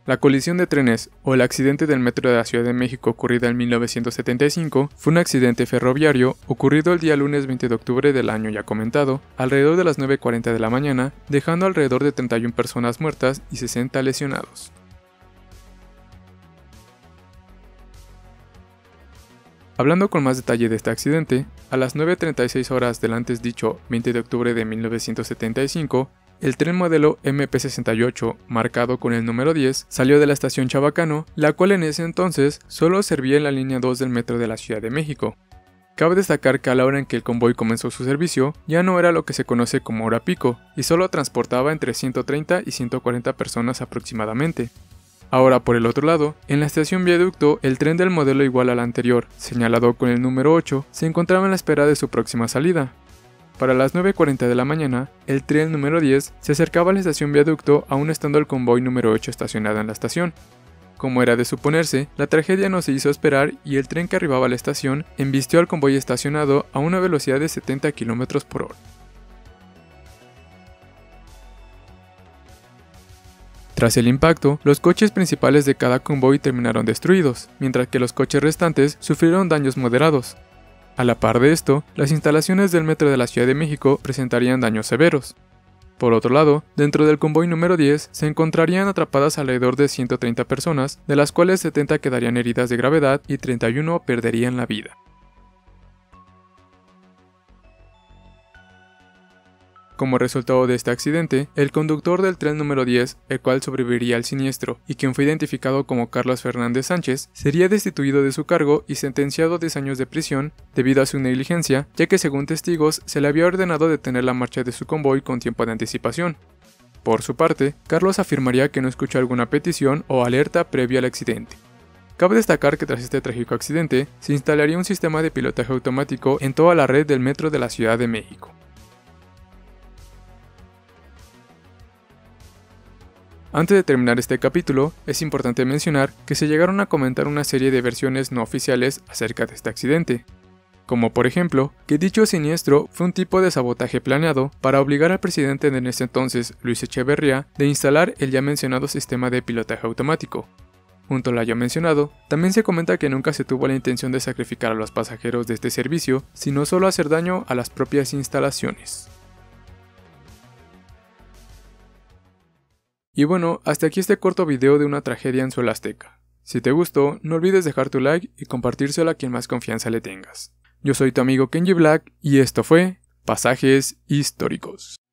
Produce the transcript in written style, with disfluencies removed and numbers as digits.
La colisión de trenes o el accidente del metro de la Ciudad de México ocurrido en 1975 fue un accidente ferroviario ocurrido el día lunes 20 de octubre del año ya comentado, alrededor de las 9:40 de la mañana, dejando alrededor de 31 personas muertas y 60 lesionados. Hablando con más detalle de este accidente, a las 9:36 horas del antes dicho 20 de octubre de 1975, el tren modelo MP68, marcado con el número 10, salió de la estación Chabacano, la cual en ese entonces solo servía en la línea 2 del metro de la Ciudad de México. Cabe destacar que a la hora en que el convoy comenzó su servicio, ya no era lo que se conoce como hora pico, y solo transportaba entre 130 y 140 personas aproximadamente. Ahora por el otro lado, en la estación Viaducto, el tren del modelo igual al anterior, señalado con el número 8, se encontraba en la espera de su próxima salida. Para las 9:40 de la mañana, el tren número 10 se acercaba a la estación Viaducto aún estando el convoy número 8 estacionado en la estación. Como era de suponerse, la tragedia no se hizo esperar y el tren que arribaba a la estación embistió al convoy estacionado a una velocidad de 70 km por hora. Tras el impacto, los coches principales de cada convoy terminaron destruidos, mientras que los coches restantes sufrieron daños moderados. A la par de esto, las instalaciones del metro de la Ciudad de México presentarían daños severos. Por otro lado, dentro del convoy número 10 se encontrarían atrapadas alrededor de 130 personas, de las cuales 70 quedarían heridas de gravedad y 31 perderían la vida. Como resultado de este accidente, el conductor del tren número 10, el cual sobreviviría al siniestro y quien fue identificado como Carlos Fernández Sánchez, sería destituido de su cargo y sentenciado a 10 años de prisión debido a su negligencia, ya que según testigos se le había ordenado detener la marcha de su convoy con tiempo de anticipación. Por su parte, Carlos afirmaría que no escuchó alguna petición o alerta previa al accidente. Cabe destacar que tras este trágico accidente, se instalaría un sistema de pilotaje automático en toda la red del metro de la Ciudad de México. Antes de terminar este capítulo, es importante mencionar que se llegaron a comentar una serie de versiones no oficiales acerca de este accidente, como por ejemplo, que dicho siniestro fue un tipo de sabotaje planeado para obligar al presidente en ese entonces, Luis Echeverría, de instalar el ya mencionado sistema de pilotaje automático. Junto a lo ya mencionado, también se comenta que nunca se tuvo la intención de sacrificar a los pasajeros de este servicio, sino solo hacer daño a las propias instalaciones. Y bueno, hasta aquí este corto video de una tragedia en suelo azteca. Si te gustó, no olvides dejar tu like y compartírselo a quien más confianza le tengas. Yo soy tu amigo Kenji Black y esto fue Pasajes Históricos.